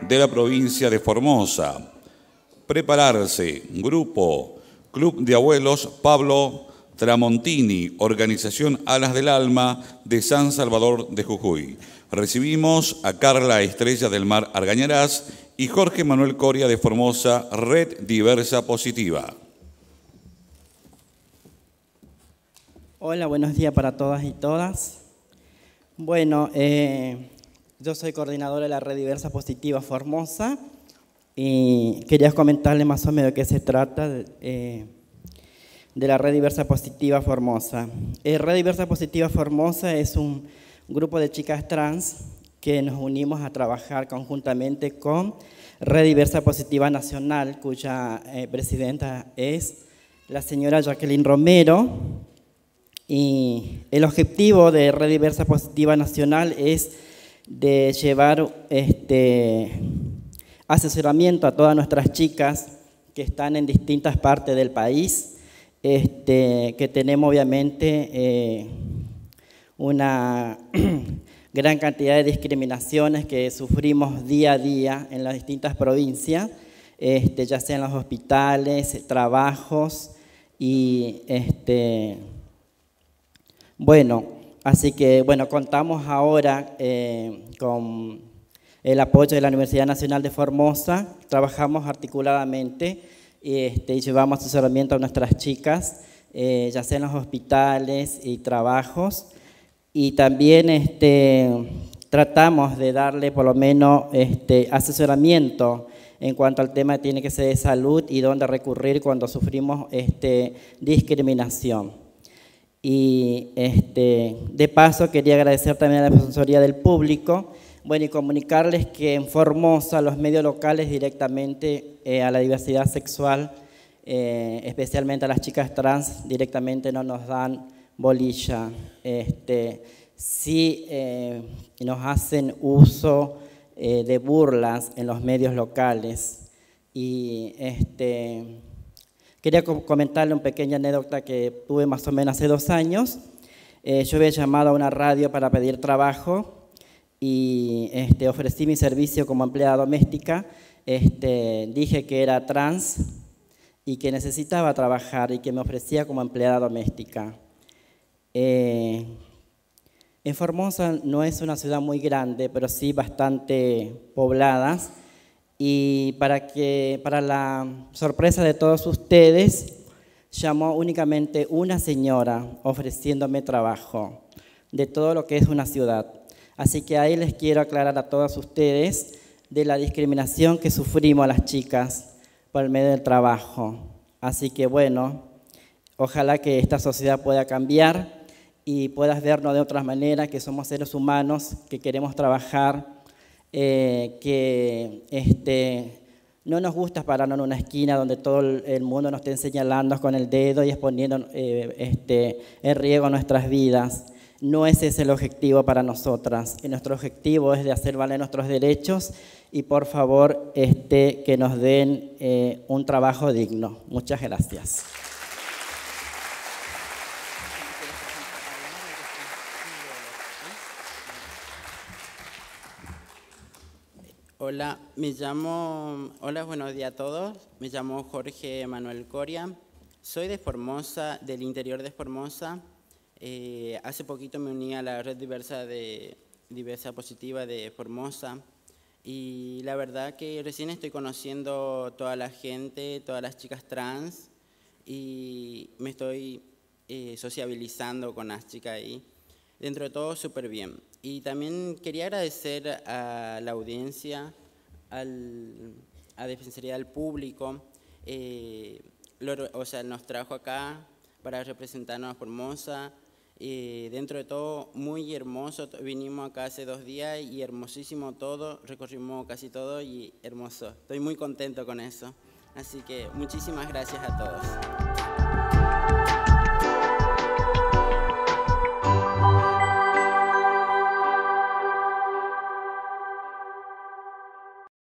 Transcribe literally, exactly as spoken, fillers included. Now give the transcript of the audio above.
de la provincia de Formosa. Prepararse, grupo, Club de Abuelos Pablo Tramontini, Organización Alas del Alma de San Salvador de Jujuy. Recibimos a Carla Estrella del Mar Argañarás y Jorge Manuel Coria de Formosa, Red Diversa Positiva. Hola, buenos días para todas y todas. Bueno, eh, yo soy coordinadora de la Red Diversa Positiva Formosa y quería comentarles más o menos de qué se trata eh, de la Red Diversa Positiva Formosa. Eh, Red Diversa Positiva Formosa es un grupo de chicas trans que nos unimos a trabajar conjuntamente con Red Diversa Positiva Nacional, cuya eh, presidenta es la señora Jacqueline Romero. Y el objetivo de Red Diversa Positiva Nacional es de llevar este, asesoramiento a todas nuestras chicas que están en distintas partes del país, este, que tenemos obviamente eh, una gran cantidad de discriminaciones que sufrimos día a día en las distintas provincias, este, ya sea en los hospitales, trabajos y este, bueno, así que bueno, contamos ahora eh, con el apoyo de la Universidad Nacional de Formosa, trabajamos articuladamente y este, llevamos asesoramiento a nuestras chicas, eh, ya sea en los hospitales y trabajos, y también este, tratamos de darle por lo menos este, asesoramiento en cuanto al tema que tiene que ser de salud y dónde recurrir cuando sufrimos este, discriminación. Y este, de paso quería agradecer también a la Defensoría del Público, bueno, y comunicarles que en Formosa los medios locales directamente eh, a la diversidad sexual, eh, especialmente a las chicas trans, directamente no nos dan bolilla. Este, sí eh, nos hacen uso eh, de burlas en los medios locales. Y este, quería comentarle una pequeña anécdota que tuve más o menos hace dos años. Eh, yo había llamado a una radio para pedir trabajo y este, ofrecí mi servicio como empleada doméstica. Este, dije que era trans y que necesitaba trabajar y que me ofrecía como empleada doméstica. Eh, en Formosa no es una ciudad muy grande, pero sí bastante poblada. Y para, que, para la sorpresa de todos ustedes, llamó únicamente una señora ofreciéndome trabajo de todo lo que es una ciudad. Así que ahí les quiero aclarar a todos ustedes de la discriminación que sufrimos las chicas por el medio del trabajo. Así que bueno, ojalá que esta sociedad pueda cambiar y puedas vernos de otra manera, que somos seres humanos, que queremos trabajar, Eh, que este, no nos gusta pararnos en una esquina donde todo el mundo nos esté señalando con el dedo y exponiendo eh, este, en riesgo nuestras vidas. No ese es el objetivo para nosotras. Y nuestro objetivo es de hacer valer nuestros derechos y por favor este, que nos den eh, un trabajo digno. Muchas gracias. Hola, me llamo, hola, buenos días a todos. Me llamo Jorge Manuel Coria. Soy de Formosa, del interior de Formosa. Eh, hace poquito me uní a la Red Diversa, de, Diversa Positiva de Formosa. Y la verdad que recién estoy conociendo toda la gente, todas las chicas trans. Y me estoy eh, sociabilizando con las chicas ahí. Dentro de todo, súper bien. Y también quería agradecer a la audiencia, al, a Defensoría del Público, eh, lo, o sea, nos trajo acá para representarnos a Formosa. Eh, dentro de todo, muy hermoso. Vinimos acá hace dos días y hermosísimo todo. Recorrimos casi todo y hermoso. Estoy muy contento con eso. Así que muchísimas gracias a todos.